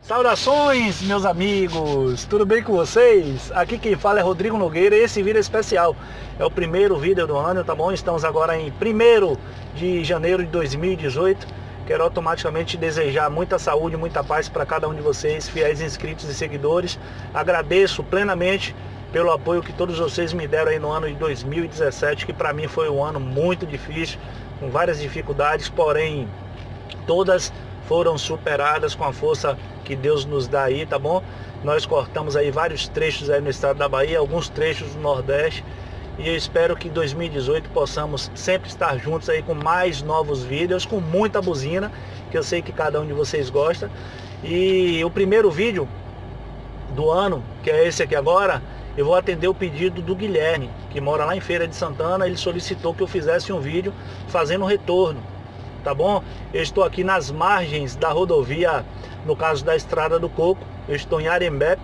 Saudações, meus amigos, tudo bem com vocês? Aqui quem fala é Rodrigo Nogueira e esse vídeo é especial. É o primeiro vídeo do ano, tá bom? Estamos agora em 1º de janeiro de 2018. Quero automaticamente desejar muita saúde, muita paz para cada um de vocês, fiéis inscritos e seguidores. Agradeço plenamente pelo apoio que todos vocês me deram aí no ano de 2017, que para mim foi um ano muito difícil, com várias dificuldades, porém todas foram superadas com a força que Deus nos dá aí, tá bom? Nós cortamos aí vários trechos aí no estado da Bahia, alguns trechos do Nordeste, e eu espero que em 2018 possamos sempre estar juntos aí com mais novos vídeos, com muita buzina, que eu sei que cada um de vocês gosta. E o primeiro vídeo do ano, que é esse aqui agora, eu vou atender o pedido do Guilherme, que mora lá em Feira de Santana. Ele solicitou que eu fizesse um vídeo fazendo um retorno, tá bom? Eu estou aqui nas margens da rodovia, no caso da Estrada do Coco. Eu estou em Arembepe,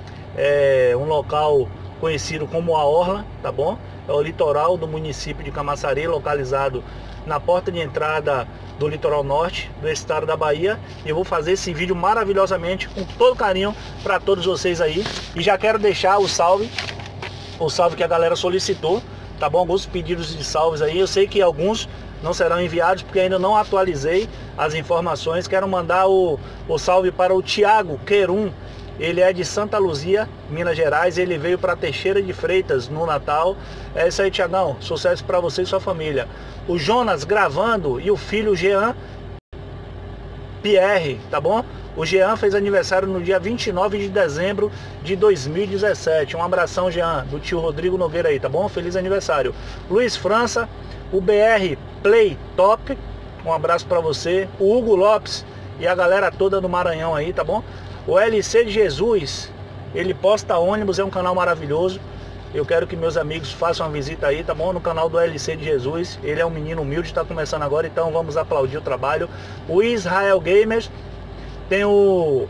um local conhecido como a Orla, tá bom? É o litoral do município de Camaçari, localizado na porta de entrada do litoral norte do estado da Bahia. Eu vou fazer esse vídeo maravilhosamente, com todo carinho, para todos vocês aí. E já quero deixar o salve que a galera solicitou, tá bom? Alguns pedidos de salves aí. Eu sei que alguns não serão enviados porque ainda não atualizei as informações. Quero mandar o salve para o Thiago Querum. Ele é de Santa Luzia, Minas Gerais. Ele veio para Teixeira de Freitas no Natal. É isso aí, Thiagão. Sucesso para você e sua família. O Jonas gravando e o filho Jean Pierre, tá bom? O Jean fez aniversário no dia 29 de dezembro de 2017. Um abração, Jean, do tio Rodrigo Nogueira aí, tá bom? Feliz aniversário. Luiz França, o BR Play Top, um abraço para você. O Hugo Lopes e a galera toda do Maranhão aí, tá bom? O LC de Jesus, ele posta ônibus, é um canal maravilhoso. Eu quero que meus amigos façam uma visita aí, tá bom? No canal do LC de Jesus. Ele é um menino humilde, está começando agora, então vamos aplaudir o trabalho. O Israel Gamers, tem o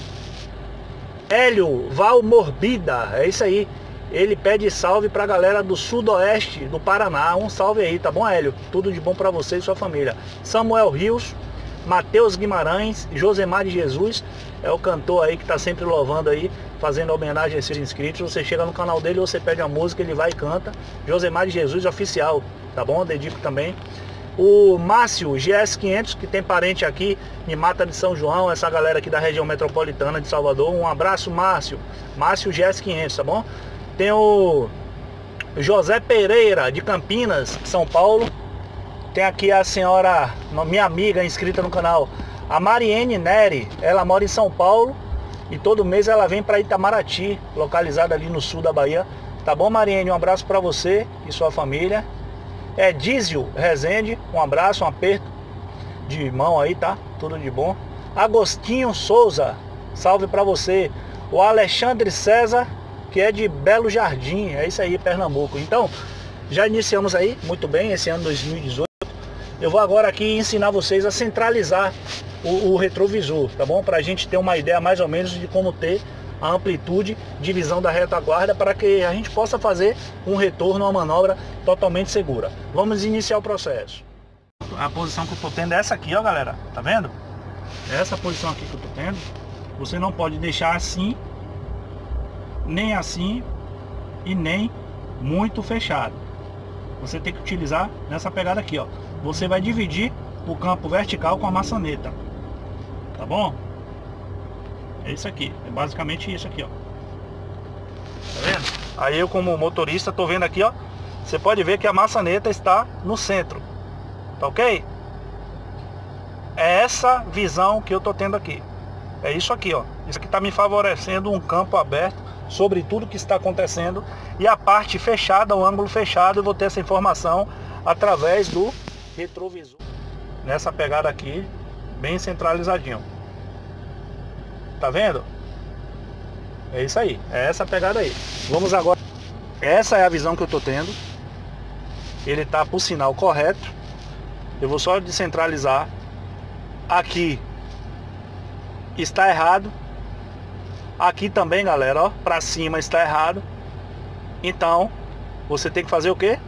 Hélio Val Morbida, é isso aí. Ele pede salve pra galera do sudoeste do Paraná. Um salve aí, tá bom, Hélio? Tudo de bom pra você e sua família. Samuel Rios, Matheus Guimarães, Josemar de Jesus, é o cantor aí que tá sempre louvando aí, fazendo homenagem a esses inscritos. Você chega no canal dele, você pede a música, ele vai e canta. Josemar de Jesus oficial, tá bom? Dedico também. O Márcio GS500, que tem parente aqui em Mata de São João, essa galera aqui da região metropolitana de Salvador. Um abraço, Márcio. Márcio GS500, tá bom? Tem o José Pereira de Campinas, São Paulo. Tem aqui a senhora, minha amiga inscrita no canal, a Mariene Neri. Ela mora em São Paulo e todo mês ela vem para Itamaraty, localizada ali no sul da Bahia. Tá bom, Mariene? Um abraço para você e sua família. É Dízio Rezende, um abraço, um aperto de mão aí, tá? Tudo de bom. Agostinho Souza, salve para você. O Alexandre César, que é de Belo Jardim, é isso aí, Pernambuco. Então, já iniciamos aí, muito bem, esse ano 2018. Eu vou agora aqui ensinar vocês a centralizar o retrovisor, tá bom? Para a gente ter uma ideia mais ou menos de como ter a amplitude de visão da retaguarda, para que a gente possa fazer um retorno, uma manobra totalmente segura. Vamos iniciar o processo. A posição que eu tô tendo é essa aqui, ó, galera, tá vendo? Essa posição aqui que eu tô tendo, você não pode deixar assim, nem assim e nem muito fechado. Você tem que utilizar nessa pegada aqui, ó. Você vai dividir o campo vertical com a maçaneta, tá bom? É isso aqui, é basicamente isso aqui, ó. Tá vendo? Aí eu, como motorista, tô vendo aqui, ó. Você pode ver que a maçaneta está no centro, tá ok? É essa visão que eu tô tendo aqui. É isso aqui, ó. Isso aqui tá me favorecendo um campo aberto sobre tudo que está acontecendo. E a parte fechada, o ângulo fechado, eu vou ter essa informação através do retrovisor. Nessa pegada aqui, bem centralizadinho. Tá vendo? É isso aí, é essa pegada aí. Vamos agora. Essa é a visão que eu tô tendo. Ele tá por sinal correto. Eu vou só descentralizar. Aqui está errado. Aqui também, galera, ó, pra cima está errado. Então, você tem que fazer o quê?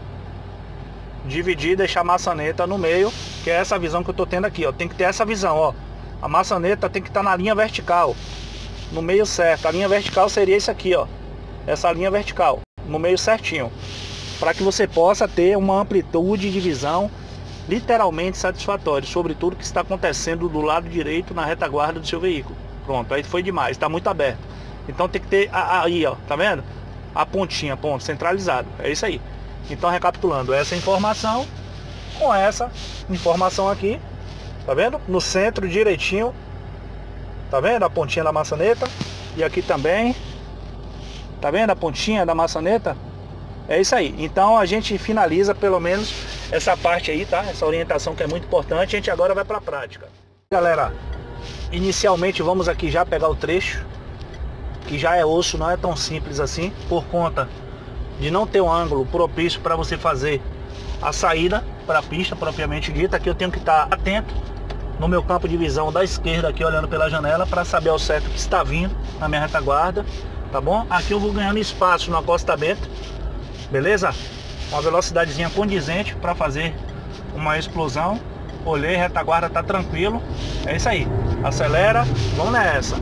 Dividir e deixar a maçaneta no meio, que é essa visão que eu tô tendo aqui, ó. Tem que ter essa visão, ó. A maçaneta tem que estar na linha vertical, no meio certo. A linha vertical seria isso aqui, ó. Essa linha vertical, no meio certinho. Para que você possa ter uma amplitude de visão literalmente satisfatória sobre tudo que está acontecendo do lado direito na retaguarda do seu veículo. Pronto, aí foi demais, está muito aberto. Então tem que ter aí, ó, tá vendo? A pontinha, ponto centralizado. É isso aí. Então, recapitulando, essa informação com essa informação aqui, tá vendo? No centro direitinho, tá vendo a pontinha da maçaneta? E aqui também, tá vendo a pontinha da maçaneta? É isso aí. Então a gente finaliza pelo menos essa parte aí, tá? Essa orientação que é muito importante. A gente agora vai para a prática. Galera, inicialmente vamos aqui já pegar o trecho, que já é osso, não é tão simples assim, por conta de não ter um ângulo propício para você fazer a saída para a pista propriamente dita. Aqui eu tenho que estar atento no meu campo de visão da esquerda aqui, olhando pela janela, para saber ao certo o que está vindo na minha retaguarda, tá bom? Aqui eu vou ganhando espaço no acostamento, beleza? Uma velocidadezinha condizente para fazer uma explosão. Olhei, retaguarda tá tranquilo. É isso aí, acelera, vamos nessa.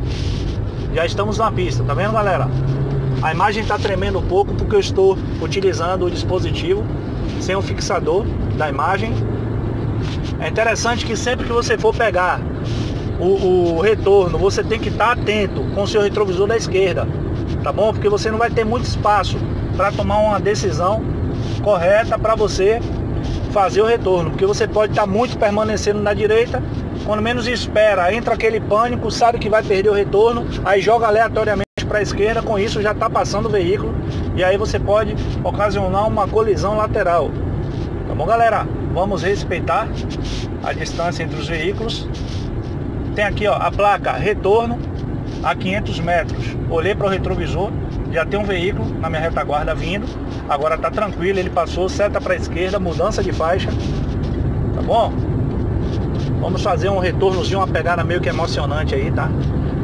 Já estamos na pista, tá vendo, galera? A imagem tá tremendo um pouco porque eu estou utilizando o dispositivo sem o fixador da imagem. É interessante que sempre que você for pegar o retorno, você tem que estar atento com o seu retrovisor da esquerda, tá bom? Porque você não vai ter muito espaço para tomar uma decisão correta para você fazer o retorno, porque você pode estar muito permanecendo na direita, quando menos espera, entra aquele pânico, sabe que vai perder o retorno, aí joga aleatoriamente para a esquerda, com isso já está passando o veículo, e aí você pode ocasionar uma colisão lateral. Tá bom, galera? Vamos respeitar a distância entre os veículos. Tem aqui, ó, a placa retorno a 500 metros. Olhei para o retrovisor, já tem um veículo na minha retaguarda vindo. Agora tá tranquilo, ele passou, seta para a esquerda, mudança de faixa. Tá bom? Vamos fazer um retornozinho, uma pegada meio que emocionante aí, tá?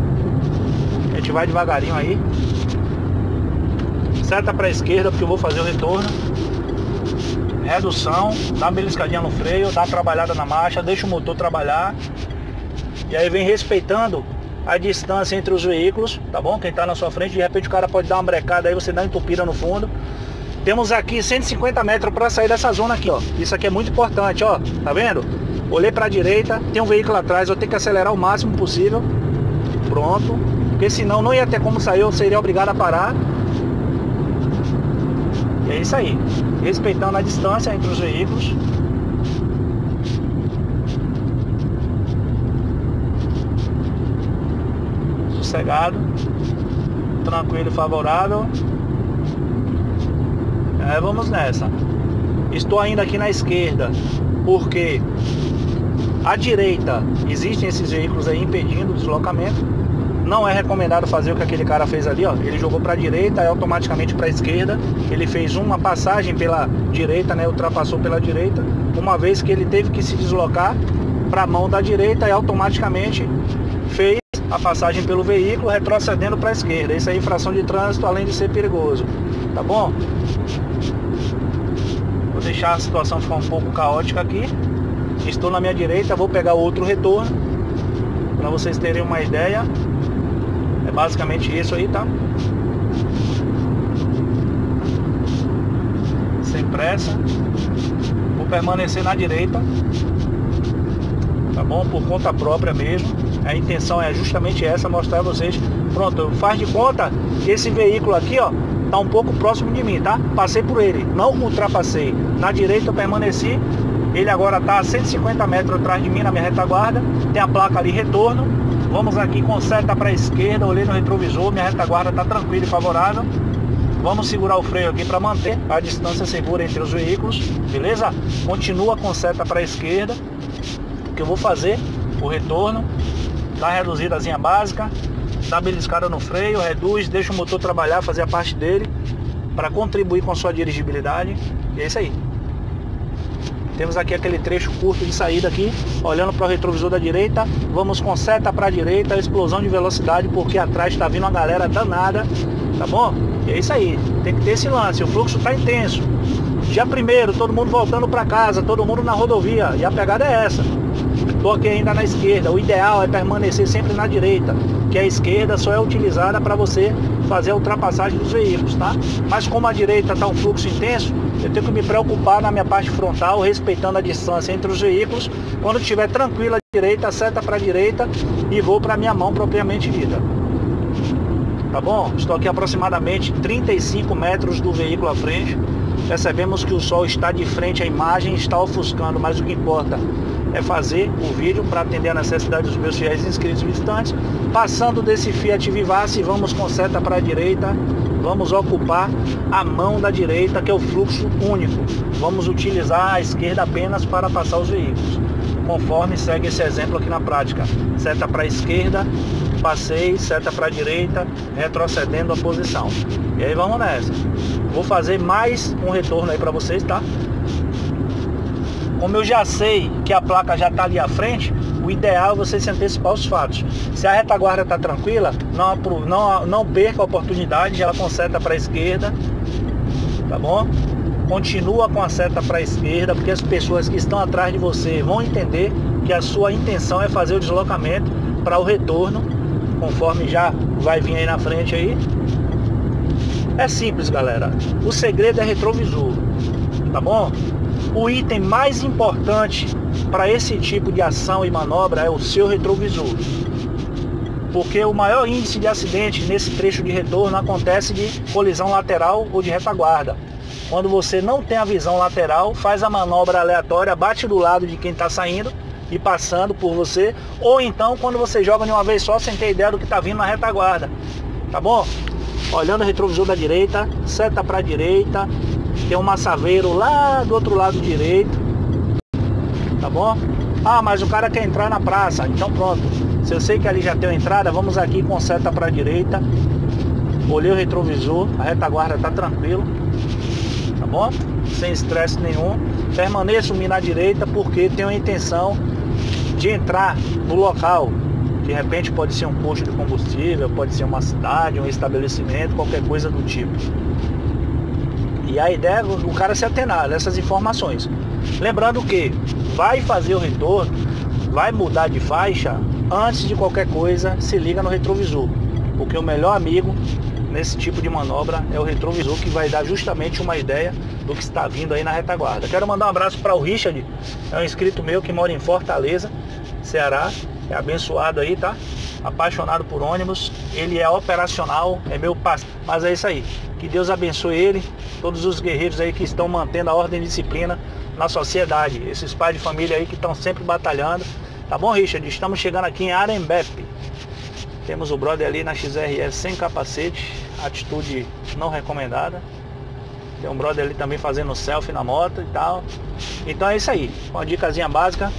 A gente vai devagarinho aí. Seta para a esquerda porque eu vou fazer o retorno. Redução, dá uma beliscadinha no freio, dá uma trabalhada na marcha, deixa o motor trabalhar. E aí vem respeitando a distância entre os veículos, tá bom? Quem tá na sua frente, de repente o cara pode dar uma brecada aí, você dá uma entupida no fundo. Temos aqui 150 metros para sair dessa zona aqui, ó. Isso aqui é muito importante, ó. Tá vendo? Olhei para a direita, tem um veículo atrás, eu tenho que acelerar o máximo possível. Pronto. Porque senão não ia ter como sair, eu seria obrigado a parar. E é isso aí. Respeitando a distância entre os veículos. Sossegado. Tranquilo e favorável. Vamos nessa. Estou ainda aqui na esquerda porque à direita existem esses veículos aí impedindo o deslocamento. Não é recomendado fazer o que aquele cara fez ali, ó. Ele jogou para a direita e automaticamente para a esquerda. Ele fez uma passagem pela direita, né? Ultrapassou pela direita, uma vez que ele teve que se deslocar para a mão da direita e automaticamente fez a passagem pelo veículo, retrocedendo para a esquerda. Isso é infração de trânsito, além de ser perigoso, tá bom? Vou deixar a situação ficar um pouco caótica aqui. Estou na minha direita, vou pegar outro retorno para vocês terem uma ideia. É basicamente isso aí, tá? Sem pressa. Vou permanecer na direita, tá bom? Por conta própria mesmo. A intenção é justamente essa, mostrar a vocês. Pronto, faz de conta que esse veículo aqui, ó, tá um pouco próximo de mim, tá? Passei por ele, não ultrapassei. Na direita eu permaneci. Ele agora tá a 150 metros atrás de mim na minha retaguarda. Tem a placa ali, retorno. Vamos aqui com seta para a esquerda, olhei no retrovisor, minha retaguarda tá tranquila e favorável. Vamos segurar o freio aqui para manter a distância segura entre os veículos, beleza? Continua com seta para a esquerda, que eu vou fazer o retorno. Dá uma reduzidazinha básica, dá uma beliscada no freio, reduz, deixa o motor trabalhar, fazer a parte dele, para contribuir com a sua dirigibilidade. E é isso aí. Temos aqui aquele trecho curto de saída aqui, olhando para o retrovisor da direita. Vamos com seta para a direita, explosão de velocidade, porque atrás está vindo uma galera danada, tá bom? E é isso aí, tem que ter esse lance, o fluxo está intenso. Dia primeiro, todo mundo voltando para casa, todo mundo na rodovia, e a pegada é essa. estou aqui ainda na esquerda. O ideal é permanecer sempre na direita, que a esquerda só é utilizada para você fazer a ultrapassagem dos veículos, tá? Mas como a direita está um fluxo intenso, eu tenho que me preocupar na minha parte frontal, respeitando a distância entre os veículos. Quando estiver tranquila a direita, seta para a direita e vou para a minha mão propriamente dita. Tá bom? Estou aqui aproximadamente 35 metros do veículo à frente. Percebemos que o sol está de frente à imagem, está ofuscando, mas o que importa é fazer o vídeo para atender a necessidade dos meus fiéis inscritos visitantes. Passando desse Fiat Vivace, vamos com seta para a direita, vamos ocupar a mão da direita, que é o fluxo único. Vamos utilizar a esquerda apenas para passar os veículos, conforme segue esse exemplo aqui na prática. Seta para a esquerda, passei, seta para a direita, retrocedendo a posição. E aí vamos nessa. Vou fazer mais um retorno aí para vocês, tá? Como eu já sei que a placa já está ali à frente, o ideal é você se antecipar os fatos. Se a retaguarda está tranquila, não perca a oportunidade, ela com seta para a esquerda, tá bom? Continua com a seta para a esquerda, porque as pessoas que estão atrás de você vão entender que a sua intenção é fazer o deslocamento para o retorno, conforme já vai vir aí na frente aí. É simples, galera. O segredo é retrovisor, tá bom? O item mais importante para esse tipo de ação e manobra é o seu retrovisor, porque o maior índice de acidente nesse trecho de retorno acontece de colisão lateral ou de retaguarda. Quando você não tem a visão lateral, faz a manobra aleatória, bate do lado de quem está saindo e passando por você, ou então quando você joga de uma vez só sem ter ideia do que está vindo na retaguarda, tá bom? Olhando o retrovisor da direita, seta para a direita, tem um massaveiro lá do outro lado direito, tá bom? Ah, mas o cara quer entrar na praça, então pronto. Se eu sei que ali já tem uma entrada, vamos aqui com seta para a direita. Olhei o retrovisor, a retaguarda está tranquilo, tá bom? Sem estresse nenhum. Permaneço na direita porque tenho a intenção de entrar no local. De repente pode ser um posto de combustível, pode ser uma cidade, um estabelecimento, qualquer coisa do tipo. E a ideia é o cara se atenar nessas informações. Lembrando que vai fazer o retorno, vai mudar de faixa, antes de qualquer coisa, se liga no retrovisor. Porque o melhor amigo nesse tipo de manobra é o retrovisor, que vai dar justamente uma ideia do que está vindo aí na retaguarda. Quero mandar um abraço para o Richard, é um inscrito meu que mora em Fortaleza, Ceará. É abençoado aí, tá? Apaixonado por ônibus. Ele é operacional, é meu parceiro. Mas é isso aí. Que Deus abençoe ele, todos os guerreiros aí que estão mantendo a ordem e disciplina na sociedade. Esses pais de família aí que estão sempre batalhando. Tá bom, Richard? Estamos chegando aqui em Arembepe. Temos o brother ali na XRS sem capacete. Atitude não recomendada. Tem um brother ali também fazendo selfie na moto e tal. Então é isso aí. Uma dicasinha básica.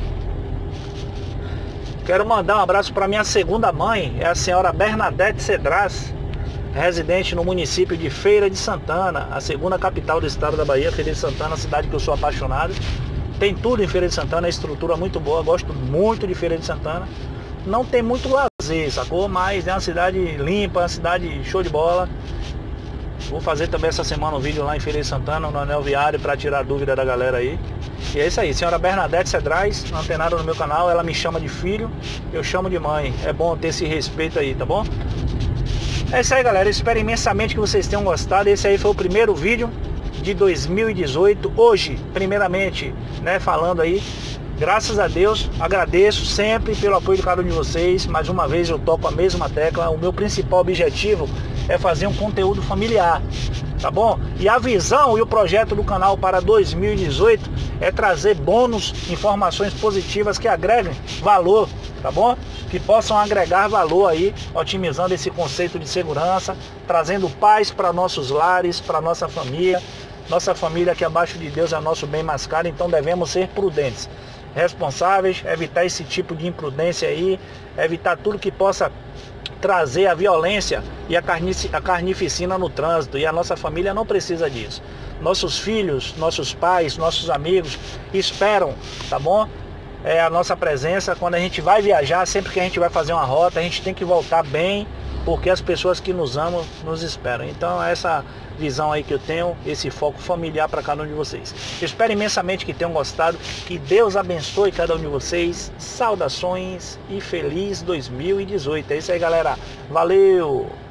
Quero mandar um abraço para minha segunda mãe, é a senhora Bernadette Cedras, residente no município de Feira de Santana, a segunda capital do estado da Bahia. Feira de Santana, cidade que eu sou apaixonado. Tem tudo em Feira de Santana, a estrutura muito boa, gosto muito de Feira de Santana. Não tem muito lazer, sacou? Mas é uma cidade limpa, uma cidade show de bola. Vou fazer também essa semana um vídeo lá em Feira de Santana, no anel viário, para tirar dúvida da galera aí. E é isso aí, senhora Bernadette Cedrais, antenada no meu canal, ela me chama de filho, eu chamo de mãe. É bom ter esse respeito aí, tá bom? É isso aí, galera, eu espero imensamente que vocês tenham gostado. Esse aí foi o primeiro vídeo de 2018. Hoje, primeiramente, né, falando aí, graças a Deus, agradeço sempre pelo apoio de cada um de vocês. Mais uma vez eu toco a mesma tecla. O meu principal objetivo é fazer um conteúdo familiar, tá bom? E a visão e o projeto do canal para 2018 é trazer bônus, informações positivas que agreguem valor, tá bom? Que possam agregar valor aí, otimizando esse conceito de segurança, trazendo paz para nossos lares, para nossa família. Nossa família aqui abaixo de Deus é nosso bem mais caro, então devemos ser prudentes, responsáveis, evitar esse tipo de imprudência aí, evitar tudo que possa trazer a violência e a carnificina no trânsito. E a nossa família não precisa disso. Nossos filhos, nossos pais, nossos amigos esperam, tá bom? A nossa presença quando a gente vai viajar. Sempre que a gente vai fazer uma rota, a gente tem que voltar bem porque as pessoas que nos amam nos esperam. Então essa visão aí que eu tenho, esse foco familiar para cada um de vocês. Eu espero imensamente que tenham gostado, que Deus abençoe cada um de vocês, saudações e feliz 2018. É isso aí, galera, valeu!